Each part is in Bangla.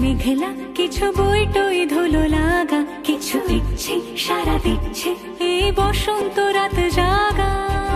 মেঘলা, কিছু বই টই ধুলো লাগা, কিছু ইচ্ছে সারা দিচ্ছে এই বসন্ত রাত জাগা।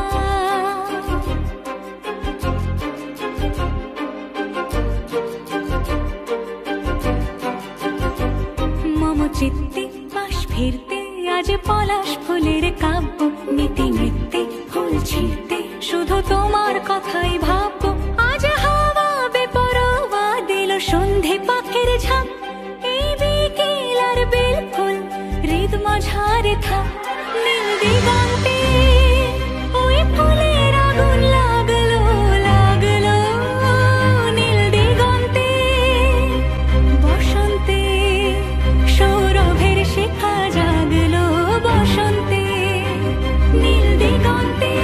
মম চিত্তে পাশ ফিরতে আজ পলাশ ফুলের কাব্য, নীতি নৃত্যে ফুল ছিঁড়তে শুধু তোমার কথাই ভাববো। আজ হাওয়া বেপরোয়া দিল সন্ধে পাখের ঝাঁক, এই বিকেল আর বেল ফুল হৃদ মাঝারে থাক। নীল দিগন্তে ওই ফুলের আগুন লাগলো লাগলো, নীল দিগন্তে বসন্তে সৌরভের শিখা জাগলো, বসন্তে নীল দিগন্তে।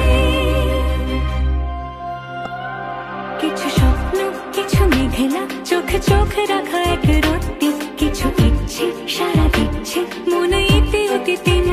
কিছু স্বপ্ন, কিছু মেঘলা, চোখে চোখ রাখা এক রত্তি, কিছু ইচ্ছে সারা দিচ্ছে মনে ইতি অতীতে।